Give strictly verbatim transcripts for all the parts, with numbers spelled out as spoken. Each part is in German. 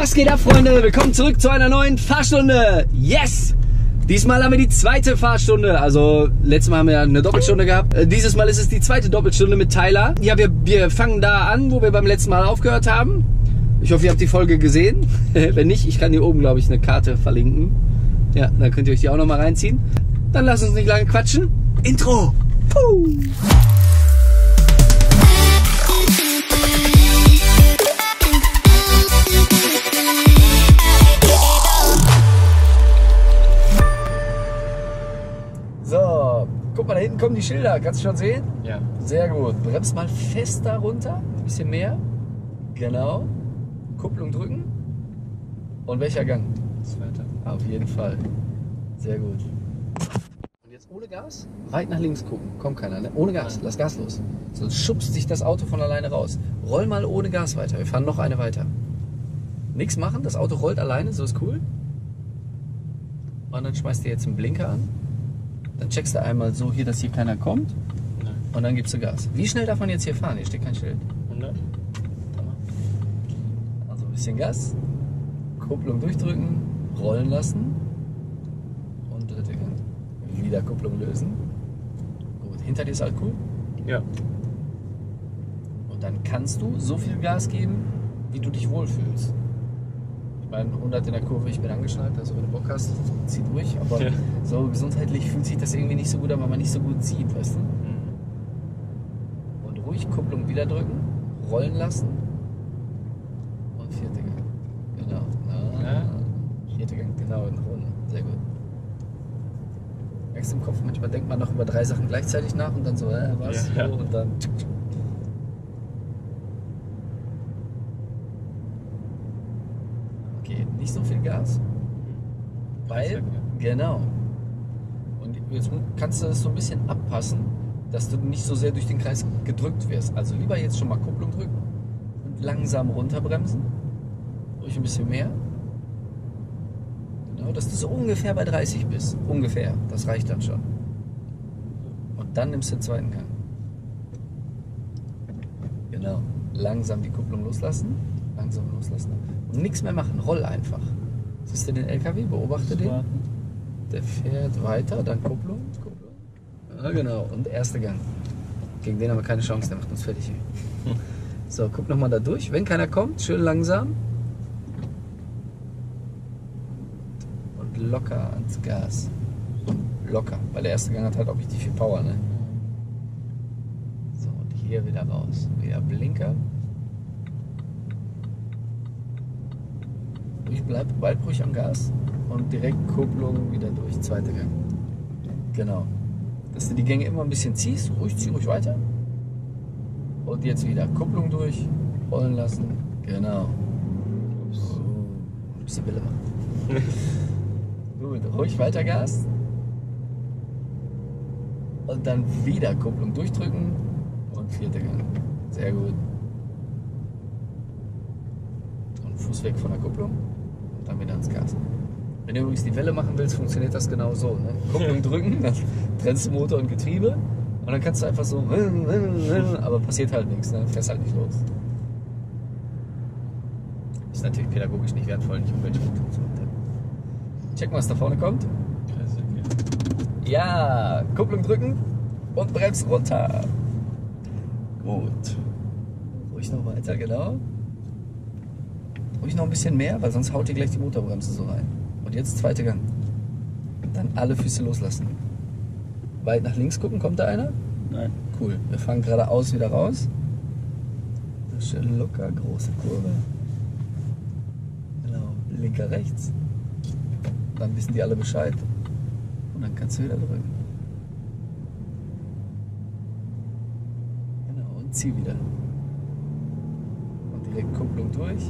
Was geht ab, Freunde? Willkommen zurück zu einer neuen Fahrstunde. Yes! Diesmal haben wir die zweite Fahrstunde. Also, letztes Mal haben wir ja eine Doppelstunde gehabt. Äh, dieses Mal ist es die zweite Doppelstunde mit Tyler. Ja, wir, wir fangen da an, wo wir beim letzten Mal aufgehört haben. Ich hoffe, ihr habt die Folge gesehen. Wenn nicht, ich kann hier oben, glaube ich, eine Karte verlinken. Ja, dann könnt ihr euch die auch nochmal reinziehen. Dann lasst uns nicht lange quatschen. Intro! Puh. So, guck mal, da hinten kommen die Schilder. Kannst du schon sehen? Ja. Sehr gut. Bremst mal fest da runter. Ein bisschen mehr. Genau. Kupplung drücken. Und welcher Gang? Zweiter. Auf jeden Fall. Sehr gut. Und jetzt ohne Gas? Weit nach links gucken. Kommt keiner, ne? Ohne Gas. Lass Gas los. Sonst schubst sich das Auto von alleine raus. Roll mal ohne Gas weiter. Wir fahren noch eine weiter. Nichts machen. Das Auto rollt alleine. So ist cool. Und dann schmeißt du jetzt einen Blinker an. Dann checkst du einmal so hier, dass hier keiner kommt. Nein. Und dann gibst du Gas. Wie schnell darf man jetzt hier fahren? Hier steht kein Schild. hundert. Also ein bisschen Gas. Kupplung durchdrücken. Rollen lassen. Und dritte Gang. Wieder Kupplung lösen. Gut, hinter dir ist halt cool. Ja. Und dann kannst du so viel Gas geben, wie du dich wohlfühlst. Ich meine, hundert in der Kurve, ich bin angeschnallt, also wenn du Bock hast, zieh durch. Aber ja. So gesundheitlich fühlt sich das irgendwie nicht so gut an, weil man nicht so gut sieht, weißt du? Mhm. Und ruhig Kupplung wieder drücken, rollen lassen. Und vierte Gang. Genau. Ah, Ja. Vierte Gang, genau, in Runde. Sehr gut. Merkst du im Kopf, manchmal denkt man noch über drei Sachen gleichzeitig nach und dann so, äh, was? Ja. So, und dann. Okay, nicht so viel Gas. Weil, genau. Und jetzt kannst du das so ein bisschen abpassen, dass du nicht so sehr durch den Kreis gedrückt wirst. Also lieber jetzt schon mal Kupplung drücken und langsam runterbremsen. Ruhig ein bisschen mehr. Genau, dass du so ungefähr bei dreißig bist. Ungefähr. Das reicht dann schon. Und dann nimmst du den zweiten Gang. Genau. Langsam die Kupplung loslassen. Langsam loslassen. Und nichts mehr machen. Roll einfach. Siehst du den L K W? Beobachte den. Der fährt weiter, dann Kupplung. Kupplung. Ja, genau. Und erster Gang. Gegen den haben wir keine Chance, der macht uns fertig. So, guck nochmal da durch. Wenn keiner kommt, schön langsam. Und locker ans Gas. Locker. Weil der erste Gang hat halt auch richtig viel Power, ne? So, und hier wieder raus. Wieder Blinker. Ich bleib, bleib ruhig am Gas und direkt Kupplung wieder durch, zweiter Gang. Genau. Dass du die Gänge immer ein bisschen ziehst, ruhig, zieh ruhig weiter. Und jetzt wieder Kupplung durch, rollen lassen. Genau. So, ein bisschen Wille machen. Gut, ruhig weiter Gas. Und dann wieder Kupplung durchdrücken und vierter Gang. Sehr gut. Und Fuß weg von der Kupplung. Dann wieder ans Gas. Wenn du übrigens die Welle machen willst, funktioniert das genau so. Ne? Kupplung drücken, dann trennst du Motor und Getriebe und dann kannst du einfach so, aber passiert halt nichts, ne? Fährst halt nicht los. Ist natürlich pädagogisch nicht wertvoll, nicht umweltschonend und so. Check mal, was da vorne kommt. Ja, Kupplung drücken und bremst runter. Gut. Ruhig noch weiter, genau. Ruhig noch ein bisschen mehr, weil sonst haut ihr gleich die Motorbremse so rein. Und jetzt zweiter Gang. Dann alle Füße loslassen. Weit nach links gucken, kommt da einer? Nein. Cool. Wir fahren geradeaus wieder raus. Schön locker, große Kurve. Genau, linker rechts. Dann wissen die alle Bescheid. Und dann kannst du wieder drücken. Genau, und zieh wieder. Und direkt Kupplung durch.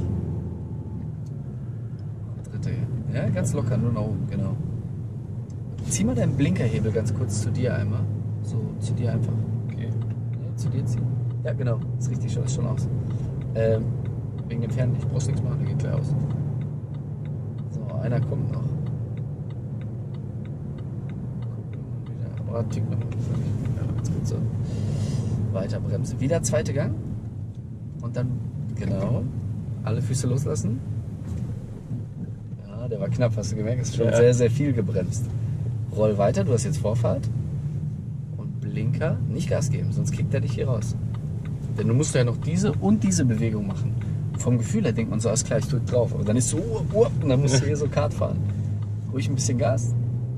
Ja, ganz locker, nur nach oben, genau. Zieh mal deinen Blinkerhebel ganz kurz zu dir einmal. So, zu dir einfach. Okay. Ja, zu dir ziehen. Ja, genau. Ist richtig, schaut schon aus. Ähm, wegen dem Fernlicht. Brauchst nichts machen, der geht gleich aus. So, einer kommt noch. Aber tick noch. Ja, ganz gut so. Weiter bremsen. Wieder zweiter Gang. Und dann, genau, alle Füße loslassen. Ah, der war knapp, hast du gemerkt? Ist schon Ja. sehr, sehr viel gebremst. Roll weiter, du hast jetzt Vorfahrt. Und Blinker, nicht Gas geben, sonst kickt er dich hier raus. Denn du musst ja noch diese und diese Bewegung machen. Vom Gefühl her denkt man so, alles klar, ich drück drauf. Aber dann ist so, uh, uh, und dann musst du hier so Kart fahren. Ruhig ein bisschen Gas.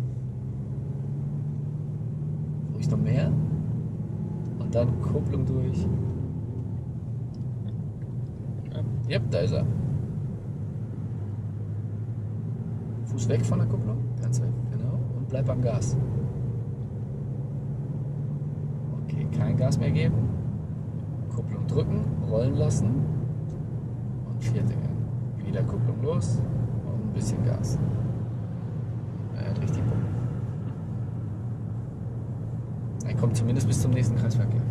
Ruhig noch mehr. Und dann Kupplung durch. Ja, yep, da ist er. Fuß weg von der Kupplung, ganz weg, genau. Und bleib am Gas. Okay, kein Gas mehr geben. Kupplung drücken, rollen lassen. Und vierte Gang. Wieder Kupplung los und ein bisschen Gas. Er hat richtig Bock. Er kommt zumindest bis zum nächsten Kreisverkehr.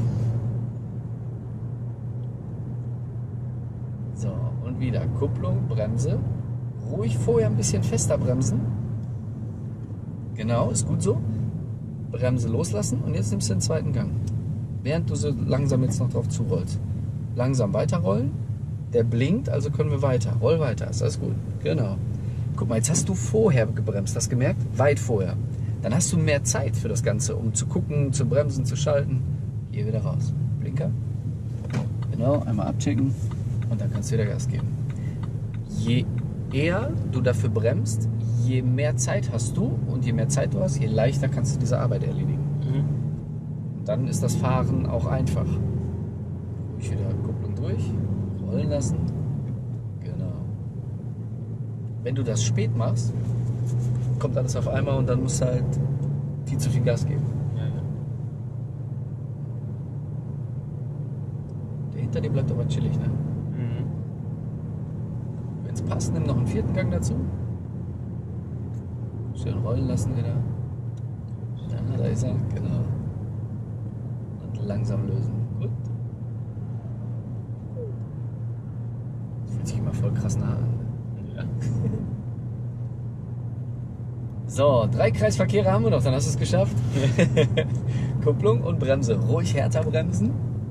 So, und wieder Kupplung, Bremse. Ruhig vorher ein bisschen fester bremsen. Genau, ist gut so. Bremse loslassen und jetzt nimmst du den zweiten Gang. Während du so langsam jetzt noch drauf zurollst. Langsam weiterrollen. Der blinkt, also können wir weiter. Roll weiter, ist alles gut. Genau. Guck mal, jetzt hast du vorher gebremst, hast gemerkt? Weit vorher. Dann hast du mehr Zeit für das Ganze, um zu gucken, zu bremsen, zu schalten. Hier wieder raus. Blinker. Genau, einmal abchecken und dann kannst du wieder Gas geben. Je eher du dafür bremst, je mehr Zeit hast du und je mehr Zeit du hast, je leichter kannst du diese Arbeit erledigen. Mhm. Und dann ist das Fahren auch einfach. Ruhig wieder Kupplung durch, rollen lassen. Genau. Wenn du das spät machst, kommt alles auf einmal und dann musst du halt viel zu viel Gas geben. Ja, ja. Der hinter dir bleibt aber chillig, ne? Mhm. Wenn es passt, nimm noch einen vierten Gang dazu. Schön rollen lassen wieder. Ja, da ist er, genau. Und langsam lösen. Gut. Das fühlt sich immer voll krass nah an. Ja. So, drei Kreisverkehre haben wir noch, dann hast du es geschafft. Kupplung und Bremse. Ruhig härter bremsen.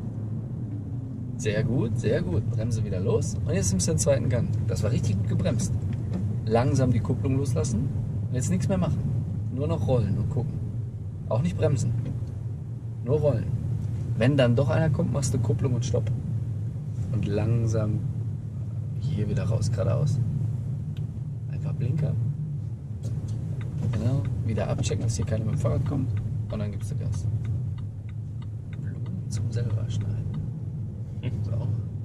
Sehr gut, sehr gut. Bremse wieder los. Und jetzt nimmst du den zweiten Gang. Das war richtig gut gebremst. Langsam die Kupplung loslassen. Und jetzt nichts mehr machen. Nur noch rollen und gucken. Auch nicht bremsen. Nur rollen. Wenn dann doch einer kommt, machst du Kupplung und Stopp. Und langsam hier wieder raus, geradeaus. Einfach Blinker. Genau. Wieder abchecken, dass hier keiner mit dem Fahrrad kommt. Und dann gibst du Gas. Blumen zum selber schneiden. So.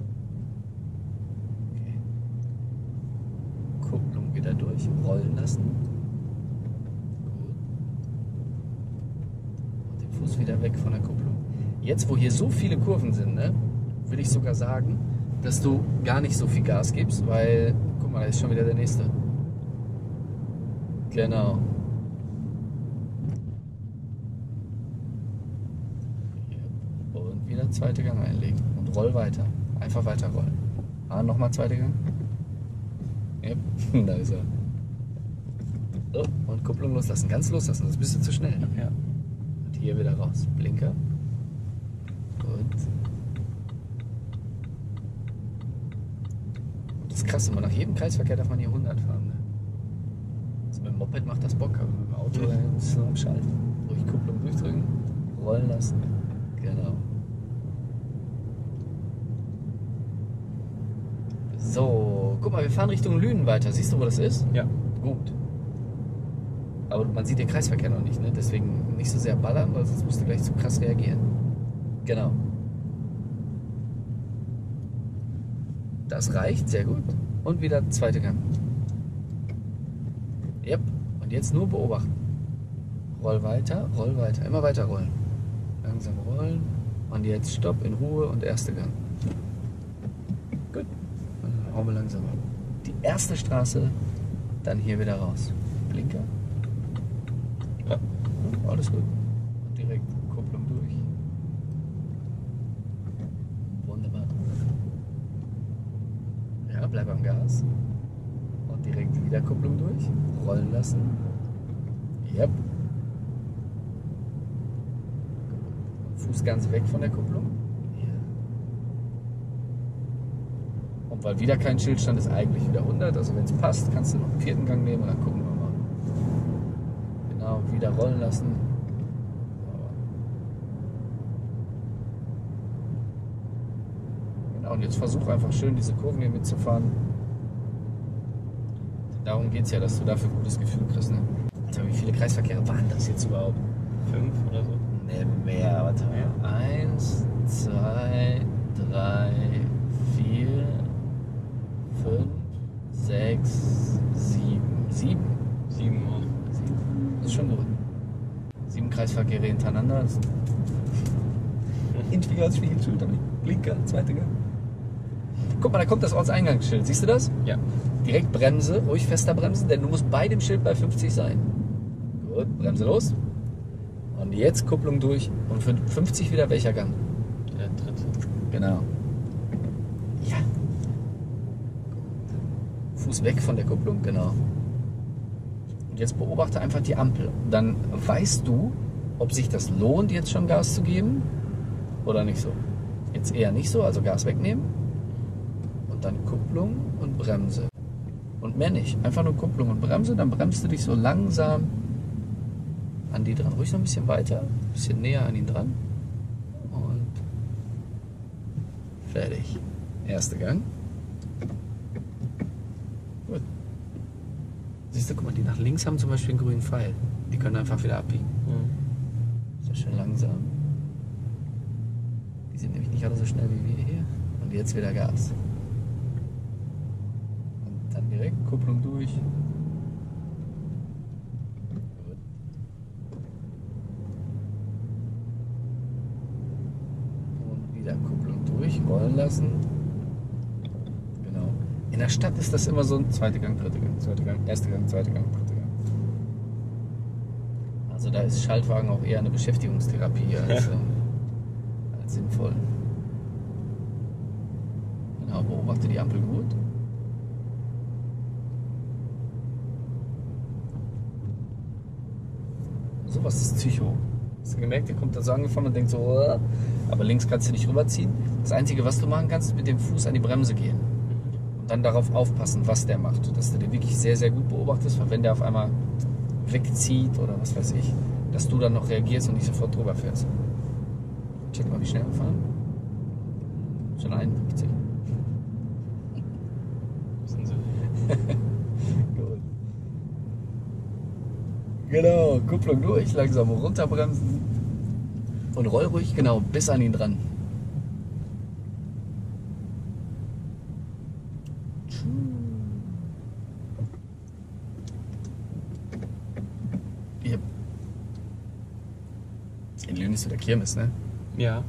Okay. Kupplung wieder durch. Rollen lassen. Gut. Und den Fuß wieder weg von der Kupplung. Jetzt, wo hier so viele Kurven sind, ne, würde ich sogar sagen, dass du gar nicht so viel Gas gibst, weil, guck mal, da ist schon wieder der nächste. Genau. Und wieder zweite Gang einlegen und roll weiter. Einfach weiter rollen. Ah, nochmal zweiter Gang. Yep. Da ist er. So, und Kupplung loslassen. Ganz loslassen, das ist ein bisschen zu schnell. Ja. Und hier wieder raus. Blinker. Und. Und das ist krass, immer nach jedem Kreisverkehr darf man hier hundert fahren. Ne? Also mit dem Moped macht das Bock, aber mit dem Auto Ja. musst du umschalten. Ruhig Kupplung durchdrücken, rollen lassen. Genau. So, guck mal, wir fahren Richtung Lünen weiter. Siehst du, wo das ist? Ja. Gut. Aber man sieht den Kreisverkehr noch nicht, ne? Deswegen nicht so sehr ballern, weil sonst musst du gleich zu krass reagieren. Genau. Das reicht, sehr gut. Und wieder zweite Gang. Yep. Und jetzt nur beobachten. Roll weiter, roll weiter, immer weiter rollen. Langsam rollen. Und jetzt Stopp in Ruhe und erste Gang. Gut. Und dann hauen wir langsam ab. Die erste Straße, dann hier wieder raus. Blinker. Ja. Alles gut. Und direkt Kupplung durch. Wunderbar. Ja, bleib am Gas. Und direkt wieder Kupplung durch. Rollen lassen. Yep. Fuß ganz weg von der Kupplung. Hier. Und weil wieder kein Schild stand, ist eigentlich wieder hundert. Also wenn es passt, kannst du noch einen vierten Gang nehmen und dann gucken wir mal. Genau, wieder rollen lassen. Genau, und jetzt versuch einfach schön diese Kurven hier mitzufahren. Darum geht es ja, dass du dafür ein gutes Gefühl kriegst. Ne? Alter, wie viele Kreisverkehre waren das jetzt überhaupt? Fünf oder so? Ne, mehr. Warte mal. Eins, zwei, drei, vier, fünf, sechs, sieben. Sieben? Sieben auch. Sieben. Das ist schon gut. Sieben Kreisverkehre hintereinander. Integrationsspiegel, Schulter, Blinker, zweite Gang. Guck mal, da kommt das Ortseingangsschild. Siehst du das? Ja. Direkt Bremse, ruhig fester bremsen, denn du musst bei dem Schild bei fünfzig sein. Gut, Bremse los. Und jetzt Kupplung durch. Und für fünfzig wieder welcher Gang? Der dritte. Genau. Ja. Fuß weg von der Kupplung, genau. Und jetzt beobachte einfach die Ampel. Dann weißt du, ob sich das lohnt, jetzt schon Gas zu geben oder nicht so. Jetzt eher nicht so, also Gas wegnehmen. Und dann Kupplung und Bremse. Und mehr nicht. Einfach nur Kupplung und Bremse. Dann bremst du dich so langsam an die dran. Ruhig noch ein bisschen weiter. Ein bisschen näher an ihn dran. Und fertig. Erster Gang. Gut. Siehst du, guck mal, die nach links haben zum Beispiel einen grünen Pfeil. Die können einfach wieder abbiegen. Mhm. So schön langsam. Die sind nämlich nicht alle so schnell wie wir hier. Und jetzt wieder Gas. Und dann direkt Kupplung durch. Gut. Und wieder Kupplung durch, rollen lassen. Genau. In der Stadt ist das immer so ein zweiter Gang, dritter Gang, zweiter Gang, erster Gang, zweiter Gang, dritter Gang. Also da ist Schaltwagen auch eher eine Beschäftigungstherapie als, ähm, als sinnvoll. Genau, beobachte die Ampel gut. Sowas ist Psycho. Hast du gemerkt, der kommt da so angefahren und denkt so, oh. Aber links kannst du nicht rüberziehen. Das Einzige, was du machen kannst, ist mit dem Fuß an die Bremse gehen. Und dann darauf aufpassen, was der macht. Dass du den wirklich sehr, sehr gut beobachtest, weil wenn der auf einmal wegzieht oder was weiß ich, dass du dann noch reagierst und nicht sofort drüber fährst. Check mal, wie schnell wir fahren. Schon einundfünfzig. Sind sie. Gut. Genau, Kupplung durch, langsam runterbremsen. Und roll ruhig, genau, bis an ihn dran. Yep. In Lünen ist der Kirmes, ne? Ja.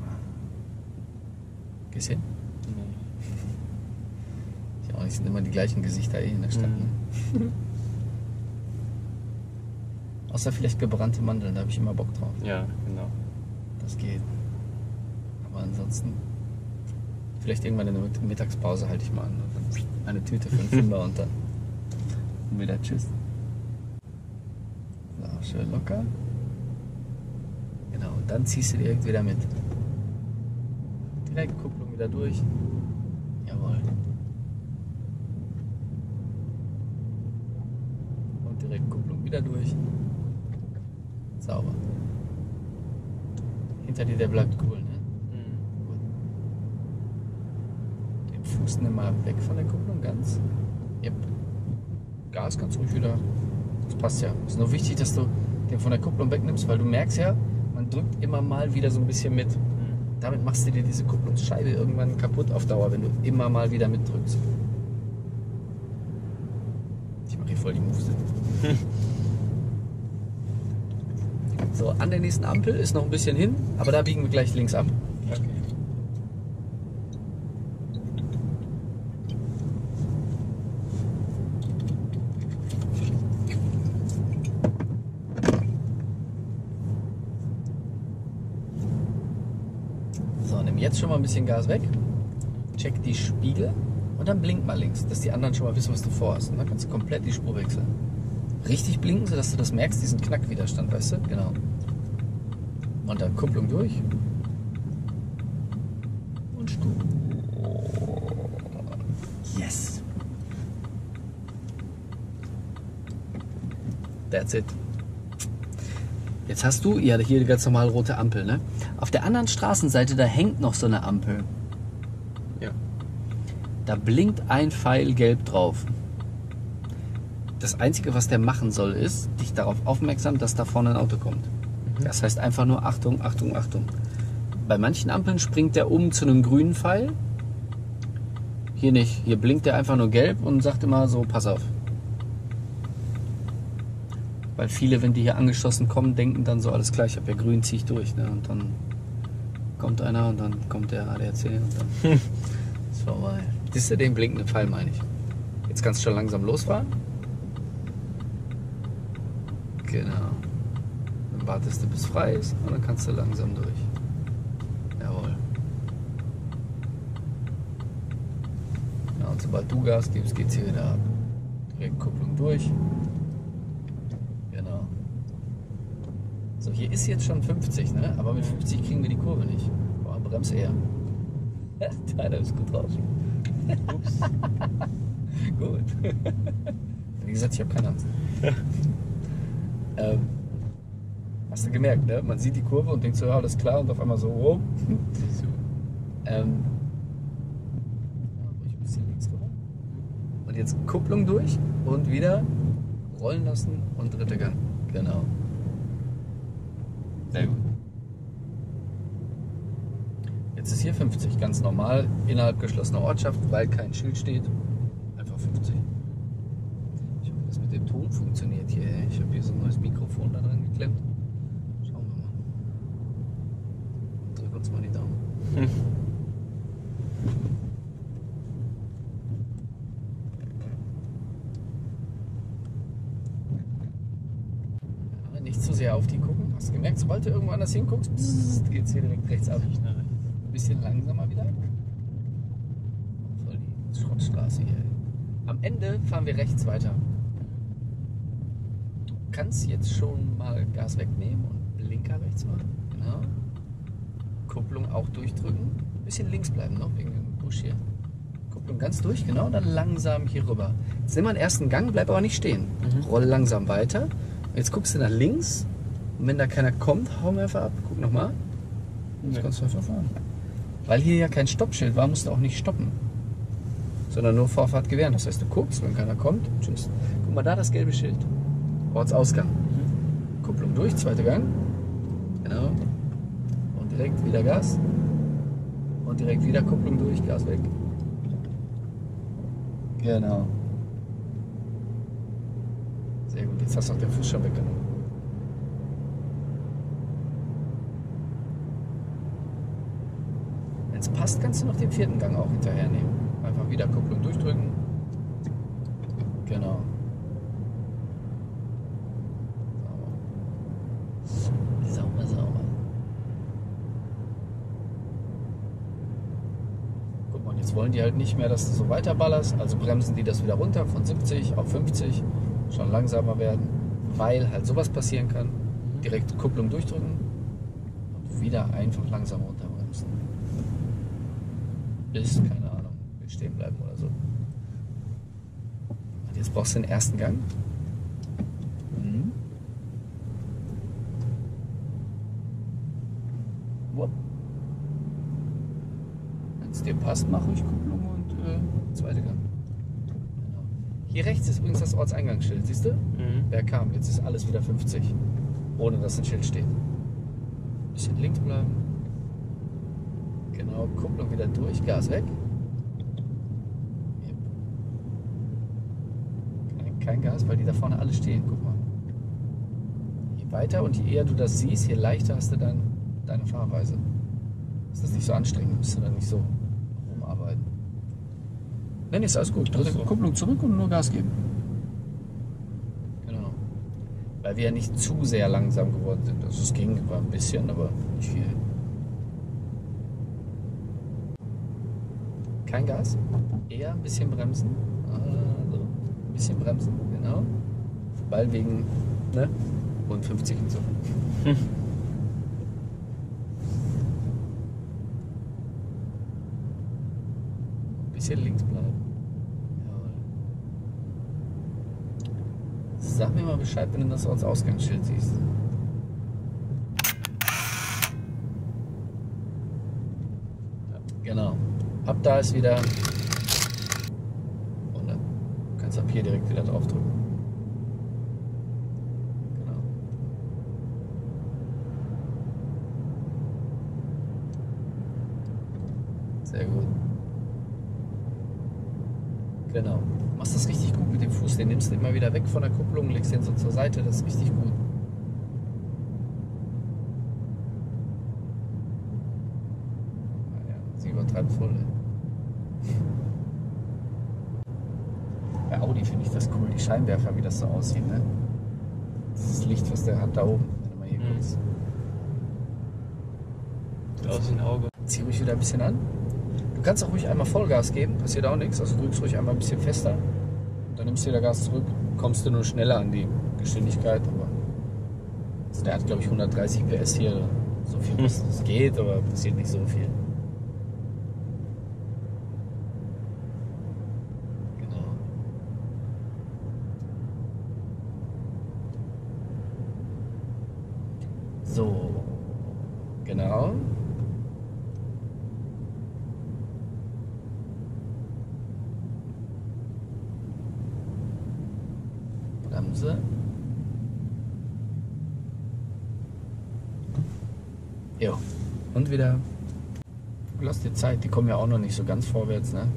Gehst hin? Nee. Ja, es sind immer die gleichen Gesichter eh in der Stadt. Mhm. Ne? Außer vielleicht gebrannte Mandeln, da habe ich immer Bock drauf. Ja, genau. Das geht. Aber ansonsten, vielleicht irgendwann in der Mittagspause halte ich mal an. Und dann eine Tüte für einen Fünfer und dann und wieder tschüss. So, schön locker. Genau, und dann ziehst du direkt wieder mit. Direkt Kupplung wieder durch. Jawohl. Und direkt Kupplung wieder durch. Sauber. Hinter dir, der bleibt cool, ne? Mhm. Gut. Den Fuß nimm mal weg von der Kupplung, ganz. Yep. Gas ganz ruhig wieder. Das passt ja. Es ist nur wichtig, dass du den von der Kupplung wegnimmst, weil du merkst ja, man drückt immer mal wieder so ein bisschen mit. Mhm. Damit machst du dir diese Kupplungsscheibe irgendwann kaputt auf Dauer, wenn du immer mal wieder mitdrückst. Ich mache hier voll die Moves. So, an der nächsten Ampel ist noch ein bisschen hin, aber da biegen wir gleich links ab. Okay. So, nimm jetzt schon mal ein bisschen Gas weg. Check die Spiegel und dann blink mal links, dass die anderen schon mal wissen, was du vorhast. Und dann kannst du komplett die Spur wechseln. Richtig blinken, sodass du das merkst, diesen Knackwiderstand, weißt du? Genau. Und dann Kupplung durch. Und Stur. That's it. Jetzt hast du, ja, hier eine ganz normal rote Ampel, ne? Auf der anderen Straßenseite, da hängt noch so eine Ampel. Ja. Da blinkt ein Pfeil gelb drauf. Das Einzige, was der machen soll, ist, dich darauf aufmerksam, dass da vorne ein Auto kommt. Mhm. Das heißt einfach nur Achtung, Achtung, Achtung. Bei manchen Ampeln springt der um zu einem grünen Pfeil. Hier nicht. Hier blinkt der einfach nur gelb und sagt immer so, pass auf. Weil viele, wenn die hier angeschossen kommen, denken dann so, alles klar, ich habe ja grün, ziehe ich durch. Ne? Und dann kommt einer und dann kommt der A D A C und dann ist vorbei. Das ist ja den blinkenden Pfeil, meine ich. Jetzt kannst du schon langsam losfahren. Genau. Dann wartest du, bis frei ist und dann kannst du langsam durch. Jawohl. Ja, und sobald du Gas gibst, geht's hier wieder ab. Direkt Kupplung durch. Genau. So, hier ist jetzt schon fünfzig, ne? Aber mit fünfzig kriegen wir die Kurve nicht. Boah, bremse eher. Deiner ist gut drauf. Ups. Gut. Wie gesagt, ich habe keine Angst. ähm, hast du gemerkt, ne? Man sieht die Kurve und denkt so, ja, alles klar, und auf einmal so, oh. So. ähm, ja, ruhig ein bisschen links rüber. Und jetzt Kupplung durch und wieder rollen lassen und dritter Gang. Genau. Sehr gut. Jetzt ist hier fünfzig, ganz normal, innerhalb geschlossener Ortschaft, weil kein Schild steht. Einfach fünfzig. Ich hoffe, das mit dem Ton funktioniert hier. Ich habe hier so ein neues Mikrofon da dran geklemmt. Schauen wir mal. Drück uns mal die Daumen. Hm. Ja, nicht zu sehr auf die gucken. Hast du gemerkt, sobald du irgendwo anders hinguckst, geht es hier direkt rechts ab. Nicht nach rechts. Ein bisschen langsamer wieder. Voll die Schrottstraße hier. Am Ende fahren wir rechts weiter. Du kannst jetzt schon mal Gas wegnehmen und Blinker rechts machen. Genau. Kupplung auch durchdrücken. Ein bisschen links bleiben noch, wegen dem Busch hier. Kupplung ganz durch, genau. Dann langsam hier rüber. Jetzt nimm mal den ersten Gang, bleib aber nicht stehen. Mhm. Roll langsam weiter. Jetzt guckst du nach links. Und wenn da keiner kommt, hauen wir einfach ab. Guck nochmal. Jetzt Ja. kannst du einfach fahren. Weil hier ja kein Stoppschild war, musst du auch nicht stoppen. Sondern nur Vorfahrt gewähren. Das heißt, du guckst, wenn keiner kommt, tschüss. Guck mal da, das gelbe Schild. Ortsausgang. Mhm. Kupplung durch, zweiter Gang. Genau. Und direkt wieder Gas. Und direkt wieder Kupplung durch, Gas weg. Genau. Sehr gut, jetzt hast du auch den Fuß schon weggenommen. Wenn es passt, kannst du noch den vierten Gang auch hinterher nehmen. Einfach wieder Kupplung durchdrücken. Genau. Sauber. Sauber, sauber. Guck mal, jetzt wollen die halt nicht mehr, dass du so weiter ballerst. Also bremsen die das wieder runter von siebzig auf fünfzig. Schon langsamer werden. Weil halt sowas passieren kann. Direkt Kupplung durchdrücken. Und wieder einfach langsam runterbremsen. Bis, keine Ahnung, will stehen bleiben oder so. Und jetzt brauchst du den ersten Gang. Mhm. Wupp. Wenn es dir passt, mach ruhig Kupplung und äh, zweite Gang. Genau. Hier rechts ist übrigens das Ortseingangsschild, siehst du? Mhm. Wer kam? Jetzt ist alles wieder fünfzig. Ohne dass ein Schild steht. Bisschen links bleiben. Genau, Kupplung wieder durch, Gas weg. Yep. Kein, kein Gas, weil die da vorne alle stehen, guck mal. Je weiter und je eher du das siehst, je leichter hast du dann deine Fahrweise. Ist das nicht so anstrengend, musst du dann nicht so rumarbeiten. Nein, ist alles gut. Dritte Ach so. Kupplung zurück und nur Gas geben. Genau. Weil wir ja nicht zu sehr langsam geworden sind. Also es ging, war ein bisschen, aber nicht viel. Kein Gas, eher ein bisschen bremsen. Also, ein bisschen bremsen, genau. Weil wegen, ne? Und fünfzig und so. Hm. Bisschen links bleiben. Jawohl. Sag mir mal Bescheid, wenn du das als Ausgangsschild siehst. Genau. Ab da ist wieder. Und dann kannst du ab hier direkt wieder drauf drücken. Genau. Sehr gut. Genau. Machst das richtig gut mit dem Fuß. Den nimmst du immer wieder weg von der Kupplung, legst den so zur Seite. Das ist richtig gut. Sie übertreibt voll. Bei Audi finde ich das cool, die Scheinwerfer, wie das so aussieht. Ne? Dieses Licht, was der hat da oben. Wenn du mal hier Mhm. guckst. Sieht aus wie ein Auge. Zieh ruhig wieder ein bisschen an. Du kannst auch ruhig einmal Vollgas geben, passiert auch nichts. Also drückst ruhig einmal ein bisschen fester. Dann nimmst du wieder Gas zurück. Kommst du nur schneller an die Geschwindigkeit. Aber also der hat, glaube ich, hundertdreißig P S hier. So viel, wie es geht, aber passiert nicht so viel. So, genau. Bremse. Jo. Und wieder. Lass dir Zeit, die kommen ja auch noch nicht so ganz vorwärts, ne?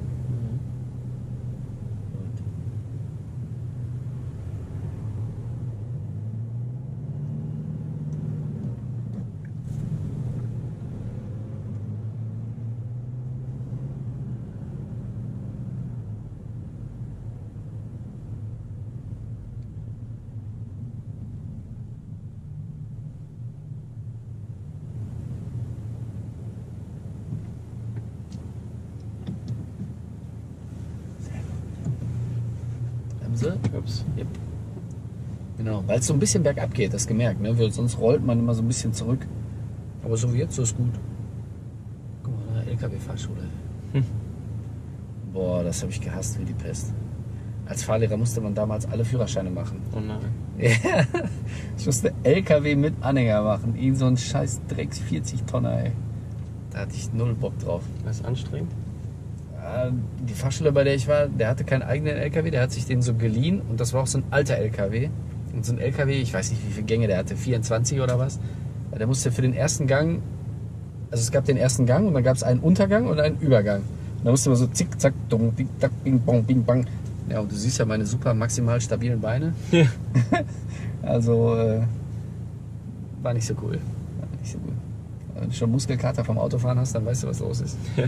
Bremse. Ups. Yep. Genau, weil es so ein bisschen bergab geht, das gemerkt, ne? Weil sonst rollt man immer so ein bisschen zurück. Aber so wie jetzt, so ist gut. Guck mal, eine L K W-Fahrschule. Hm. Boah, das habe ich gehasst wie die Pest. Als Fahrlehrer musste man damals alle Führerscheine machen. Oh nein. Ja, ich musste L K W mit Anhänger machen. Irgend so ein scheiß Drecks vierzig Tonner, ey. Da hatte ich null Bock drauf. Das ist anstrengend. Äh, Die Fahrschule, bei der ich war, der hatte keinen eigenen L K W, der hat sich den so geliehen und das war auch so ein alter L K W. Und so ein L K W, ich weiß nicht wie viele Gänge der hatte, vierundzwanzig oder was. Der musste für den ersten Gang, also es gab den ersten Gang und dann gab es einen Untergang und einen Übergang. Und da musste man so zick, zack, dong, ding, tack, bing, bong, bing, bang. Ja, und du siehst ja meine super maximal stabilen Beine. Ja. Also, äh, war nicht so cool. War nicht so gut. Wenn du schon Muskelkater vom Autofahren hast, dann weißt du, was los ist. Ja.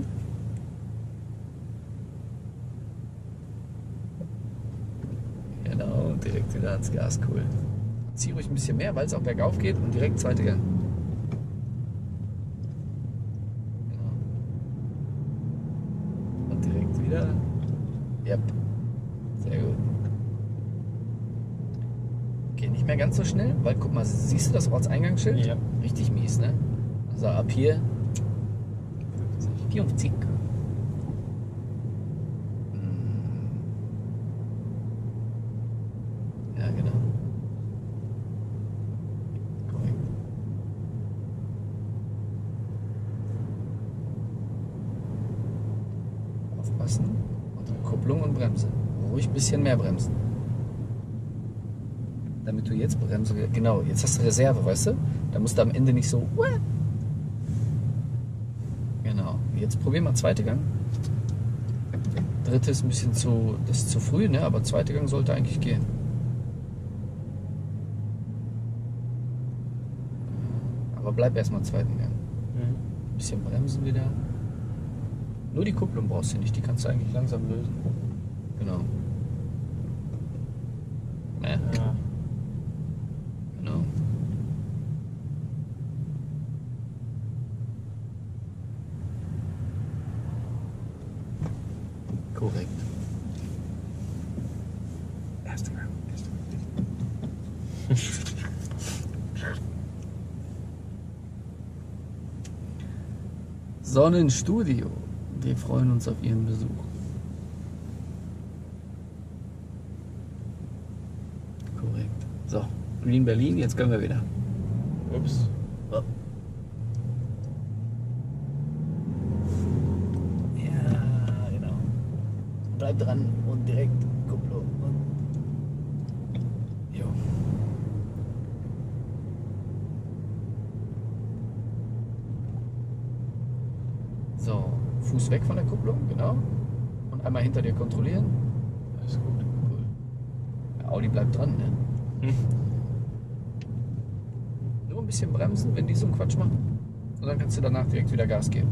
Genau, direkt wieder ans Gas, cool. Zieh ruhig ein bisschen mehr, weil es auch bergauf geht und direkt zweite Gang. Genau. Und direkt wieder. Yep. Sehr gut. Okay, nicht mehr ganz so schnell, weil guck mal, siehst du das Ortseingangsschild? Ja. Richtig mies, ne? Also ab hier vierundfünfzig. Ja, genau. Korrekt. Aufpassen. Und dann Kupplung und Bremse. Ruhig ein bisschen mehr bremsen. Damit du jetzt bremse. Genau, jetzt hast du Reserve, weißt du? Da musst du am Ende nicht so. Genau. Jetzt probier mal zweite Gang. Dritte ist ein bisschen zu, das ist zu früh, ne? Aber zweite Gang sollte eigentlich gehen. Aber bleib erstmal im zweiten Gang. Mhm. Ein bisschen bremsen wieder. Nur die Kupplung brauchst du nicht, die kannst du eigentlich langsam lösen. Genau. Ja, Ja. genau. Korrekt. Erster Gang. Erster Gang. Sonnenstudio. Wir freuen uns auf Ihren Besuch. So, Green Berlin, jetzt können wir wieder. Ups. So. Ja, genau. Bleib dran und direkt Kupplung. Jo. So, Fuß weg von der Kupplung, genau. Und einmal hinter dir kontrollieren. Alles gut. Cool. Ja, Audi bleibt dran, ne? Hm. Nur ein bisschen bremsen, wenn die so einen Quatsch machen. Und dann kannst du danach direkt wieder Gas geben.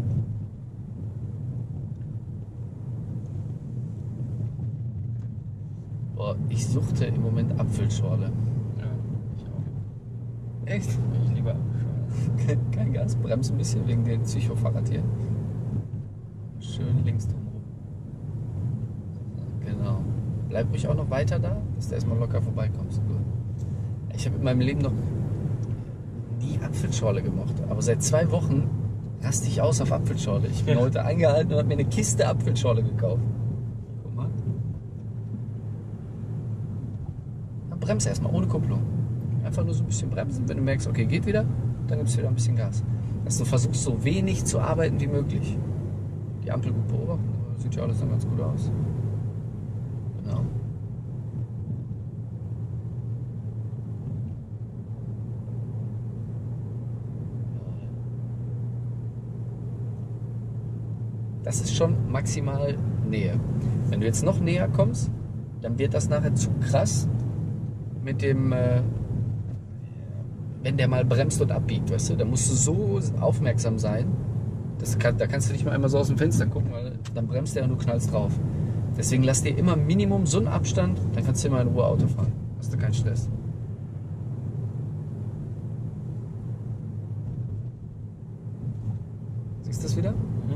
Boah, ich suchte im Moment Apfelschorle. Ja, ich auch. Echt? Ich lieber abgefahren. Kein Gas, bremse ein bisschen wegen dem Psychofahrrad hier. Schön links drum rum. Genau. Bleib ruhig auch noch weiter da, dass du erstmal locker vorbeikommst. Gut. Ich habe in meinem Leben noch nie Apfelschorle gemocht. Aber seit zwei Wochen raste ich aus auf Apfelschorle. Ich bin Ja. heute eingehalten und habe mir eine Kiste Apfelschorle gekauft. Guck mal. Dann bremse erstmal ohne Kupplung. Einfach nur so ein bisschen bremsen. Wenn du merkst, okay, geht wieder, dann gibst du wieder ein bisschen Gas. Dass du versuchst, so wenig zu arbeiten wie möglich. Die Ampel gut beobachten, aber sieht ja alles dann ganz gut aus. Genau. Das ist schon maximal Nähe. Wenn du jetzt noch näher kommst, dann wird das nachher zu krass mit dem, äh, wenn der mal bremst und abbiegt, weißt du, da musst du so aufmerksam sein, das kann, da kannst du nicht mal einmal so aus dem Fenster gucken, weil dann bremst der und du knallst drauf. Deswegen lass dir immer Minimum so einen Abstand, dann kannst du immer in Ruhe Auto fahren. Hast du keinen Stress. Siehst du das wieder? Mhm.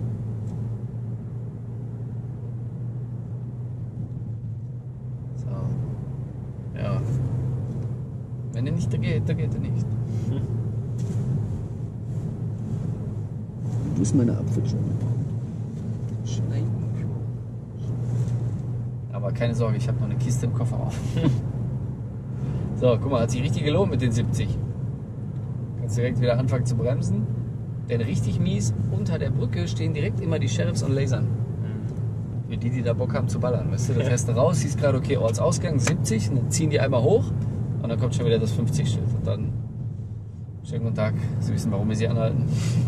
So. Ja. Wenn er nicht da geht, dann geht er nicht. Wo ist meine Apfelschorle? Schneiden. Aber keine Sorge, ich habe noch eine Kiste im Kofferraum. So, guck mal, hat sich richtig gelohnt mit den siebzig. Kannst direkt wieder anfangen zu bremsen. Denn richtig mies, unter der Brücke stehen direkt immer die Sheriffs und lasern. Für die, die da Bock haben zu ballern. Weißt du, da fährst du raus, siehst gerade, okay, Ortsausgang siebzig, und dann ziehen die einmal hoch und dann kommt schon wieder das fünfzig-Schild. Und dann, schönen guten Tag, Sie wissen, warum wir Sie anhalten.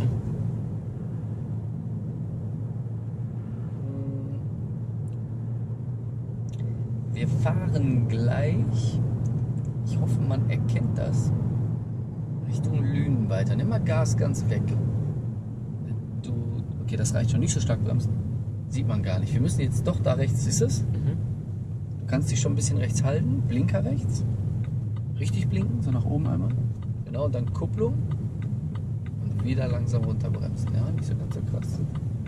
Wir fahren gleich, ich hoffe, man erkennt das, Richtung Lünen weiter. Nimm mal Gas ganz weg. Du, okay, das reicht schon, nicht so stark bremsen. Sieht man gar nicht. Wir müssen jetzt doch da rechts, ist es? Mhm. Du kannst dich schon ein bisschen rechts halten, Blinker rechts. Richtig blinken, so nach oben einmal. Genau, und dann Kupplung. Und wieder langsam runterbremsen. Ja, nicht so ganz so krass.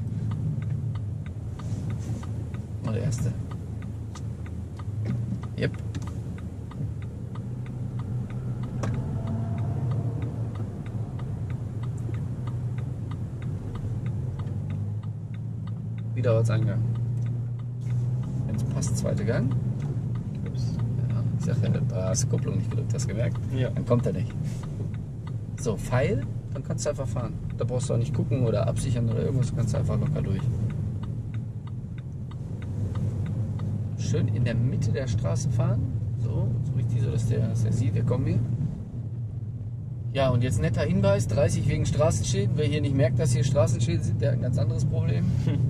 Mal der erste. Yep. Wieder Ortseingang. Wenn es passt, zweiter Gang. Ups. Ja, ich sag ja, da hast du Kupplung nicht gedrückt, hast du gemerkt? Ja. Dann kommt er nicht. So, Pfeil, dann kannst du einfach fahren. Da brauchst du auch nicht gucken oder absichern oder irgendwas, kannst du einfach locker durch. Schön in der Mitte der Straße fahren. So, so richtig so, dass der, dass der sieht, wir kommen hier. Ja, und jetzt netter Hinweis, dreißig wegen Straßenschild. Wer hier nicht merkt, dass hier Straßenschilder sind, der hat ein ganz anderes Problem.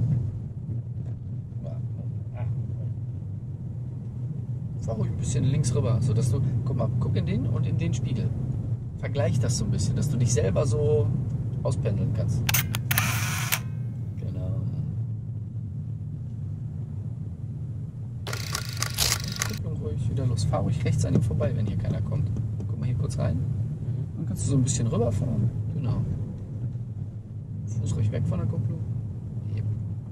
Fahr ruhig ein bisschen links rüber, sodass du, guck mal, guck in den und in den Spiegel. Vergleich das so ein bisschen, dass du dich selber so auspendeln kannst. Genau. Kupplung ruhig, wieder los. Fahr ruhig rechts an ihm vorbei, wenn hier keiner kommt. Guck mal hier kurz rein. Dann kannst du so ein bisschen rüberfahren. Genau. Fuß ruhig weg von der Kupplung. Yep.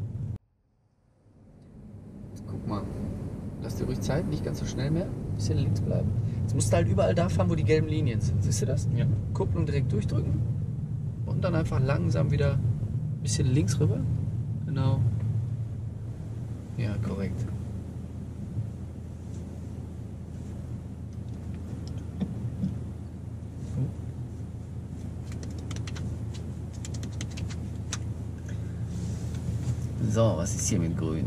Jetzt guck mal. Lass dir ruhig Zeit, nicht ganz so schnell mehr. Ein bisschen links bleiben. Jetzt musst du halt überall da fahren, wo die gelben Linien sind. Siehst du das? Ja. Kupplung direkt durchdrücken. Und dann einfach langsam wieder ein bisschen links rüber. Genau. Ja, korrekt. So, was ist hier mit grün?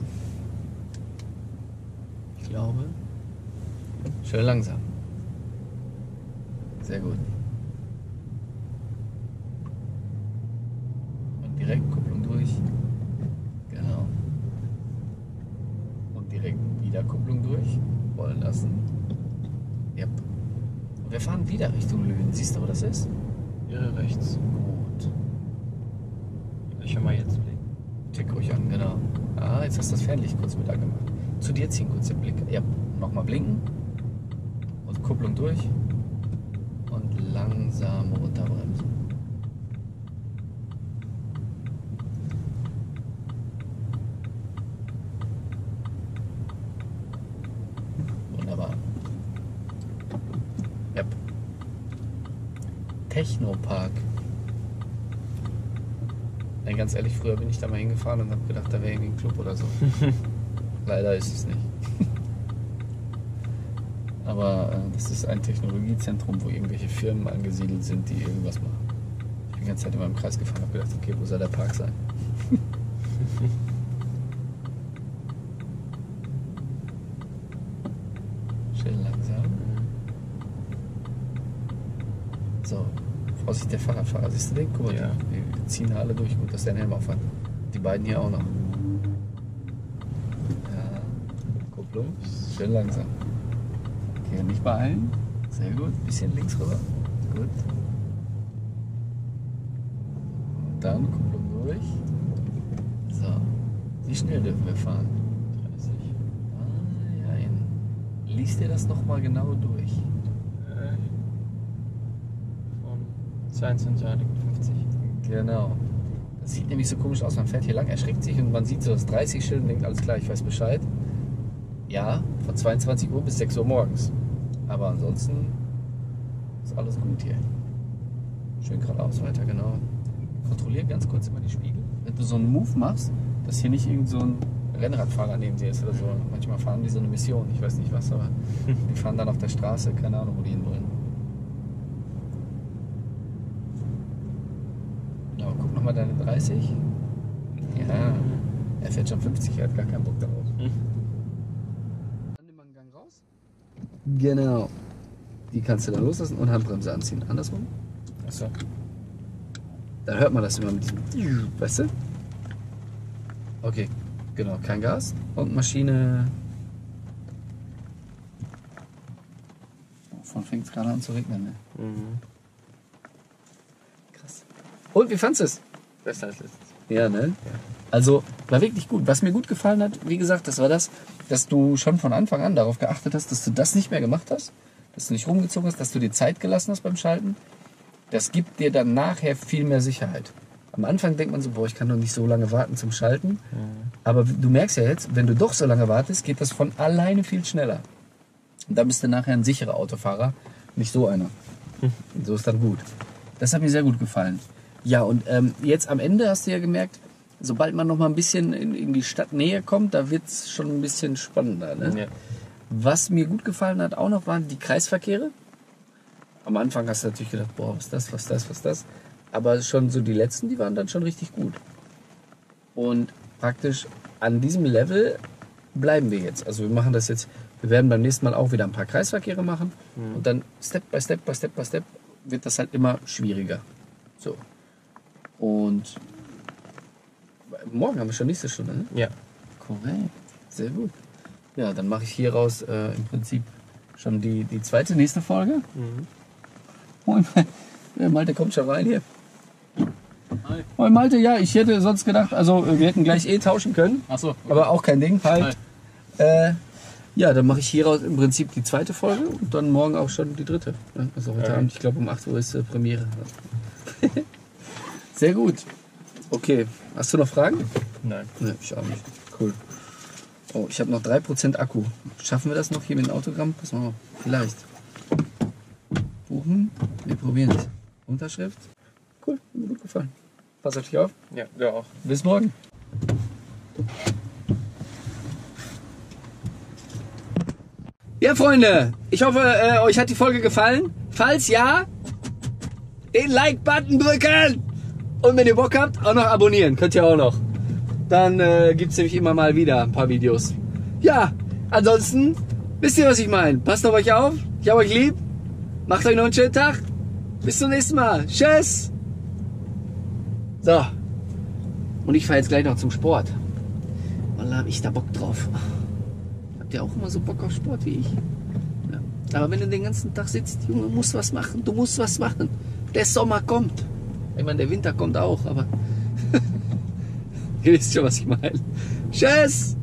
Ich glaube, schön langsam. Sehr gut. Und direkt Kupplung durch. Genau. Und direkt wieder Kupplung durch. Rollen lassen. Yep. Und wir fahren wieder Richtung Lünen. Siehst du, wo das ist? Ihre rechts. Gut. Ich höre mal jetzt blicken. Tick ruhig an, genau. Ah, jetzt hast du das Fernlicht kurz mit angemacht. Zu dir ziehen, kurz den Blick. Ja, nochmal blinken. Und Kupplung durch. Und langsam runterbremsen. Wunderbar. Yep. Technopark. Nein, ganz ehrlich, früher bin ich da mal hingefahren und habe gedacht, da wäre irgendwie ein Club oder so. Leider ist es nicht. Aber äh, das ist ein Technologiezentrum, wo irgendwelche Firmen angesiedelt sind, die irgendwas machen. Ich bin die ganze Zeit immer im Kreis gefahren und habe gedacht, okay, wo soll der Park sein? Schön langsam. So, Vorsicht der Fahrradfahrer. Siehst du den? Guck mal, Ja. die, die ziehen da alle durch. Gut, dass der einen Helm auf hat. Die beiden hier auch noch. Ja, Kupplung. Schön langsam. Okay, nicht beeilen. Sehr gut. Bisschen links rüber. Gut. Und dann Kupplung durch. So. Wie schnell dürfen wir fahren? dreißig. Ah, ja. Lies dir das nochmal genau durch. Äh, von zweiundzwanzig Jahre fünfzig. Genau. Das sieht nämlich so komisch aus. Man fährt hier lang, erschreckt sich und man sieht so das dreißig-Schild und denkt, alles klar, ich weiß Bescheid. Ja, von zweiundzwanzig Uhr bis sechs Uhr morgens. Aber ansonsten ist alles gut hier. Schön geradeaus weiter, genau. Kontrollier ganz kurz immer die Spiegel. Wenn du so einen Move machst, dass hier nicht irgend so ein Rennradfahrer neben dir ist oder so. Manchmal fahren die so eine Mission, ich weiß nicht was, aber die fahren dann auf der Straße, keine Ahnung, wo die hin wollen. Genau, guck nochmal deine dreißig. Ja, er fährt schon fünfzig, er hat gar keinen Bock darauf. Dann nimm mal einen Gang raus. Genau. Die kannst du dann loslassen und Handbremse anziehen. Andersrum. Achso. Dann hört man das immer mit diesem, weißt du? Okay, genau, kein Gas und Maschine. Wovon fängt es gerade an zu regnen, ne? Mhm. Krass. Und wie fandest du es? Besser als letztes. Ja, ne? Also, war wirklich gut. Was mir gut gefallen hat, wie gesagt, das war das, dass du schon von Anfang an darauf geachtet hast, dass du das nicht mehr gemacht hast, dass du nicht rumgezogen hast, dass du dir Zeit gelassen hast beim Schalten. Das gibt dir dann nachher viel mehr Sicherheit. Am Anfang denkt man so, boah, ich kann doch nicht so lange warten zum Schalten. Mhm. Aber du merkst ja jetzt, wenn du doch so lange wartest, geht das von alleine viel schneller. Und dann bist du nachher ein sicherer Autofahrer, nicht so einer. Und so ist dann gut. Das hat mir sehr gut gefallen. Ja, und ähm, jetzt am Ende hast du ja gemerkt, sobald man noch mal ein bisschen in, in die Stadtnähe kommt, da wird es schon ein bisschen spannender. Ne? Ja. Was mir gut gefallen hat auch noch, waren die Kreisverkehre. Am Anfang hast du natürlich gedacht, boah, was ist das, was ist das, was ist das. Aber schon so die letzten, die waren dann schon richtig gut. Und praktisch an diesem Level bleiben wir jetzt. Also wir machen das jetzt, wir werden beim nächsten Mal auch wieder ein paar Kreisverkehre machen. Mhm. Und dann Step by Step by Step by Step wird das halt immer schwieriger. So. Und morgen haben wir schon nächste Stunde, ne? Ja. Korrekt. Sehr gut. Ja, dann mache ich hier raus äh, im Prinzip schon die, die zweite, nächste Folge. Mhm. Moin, der Malte kommt schon rein hier. Hi. Moin Malte, ja, ich hätte sonst gedacht, also wir hätten gleich eh tauschen können, Achso. aber auch kein Ding. Halt. Äh, ja, dann mache ich hier raus im Prinzip die zweite Folge und dann morgen auch schon die dritte. Ne? Also heute Okay. Abend, ich glaube um acht Uhr ist äh, Premiere. Sehr gut. Okay, hast du noch Fragen? Nein. Ne, ich auch nicht. Cool. Oh, ich habe noch drei Prozent Akku. Schaffen wir das noch hier mit dem Autogramm? Pass mal auf. Vielleicht. Buchen. Wir probieren es. Unterschrift. Cool, hat mir gut gefallen. Pass auf dich auf. Ja, du auch. Bis morgen. Ja, Freunde, ich hoffe, äh, euch hat die Folge gefallen. Falls ja, den Like-Button drücken. Und wenn ihr Bock habt, auch noch abonnieren. Könnt ihr auch noch. dann äh, gibt es nämlich immer mal wieder ein paar Videos. Ja, ansonsten, wisst ihr, was ich meine? Passt auf euch auf, ich hab euch lieb, macht euch noch einen schönen Tag, bis zum nächsten Mal, tschüss! So, und ich fahre jetzt gleich noch zum Sport. Wallah, hab ich da Bock drauf. Habt ihr auch immer so Bock auf Sport wie ich? Ja. Aber wenn du den ganzen Tag sitzt, Junge, du musst was machen, du musst was machen. Der Sommer kommt. Ich meine, der Winter kommt auch, aber ihr wisst schon, was ich meine. Tschüss!